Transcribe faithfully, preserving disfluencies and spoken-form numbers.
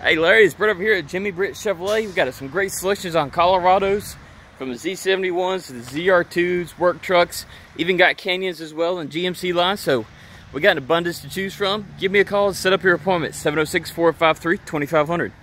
Hey Larry, it's Brett over here at Jimmy Britt Chevrolet. We've got some great selections on Colorados, from the Z seventy-ones to the Z R twos, work trucks, even got Canyons as well and G M C lines. So we got an abundance to choose from. Give me a call and set up your appointment, seven oh six, four five three, two five zero zero.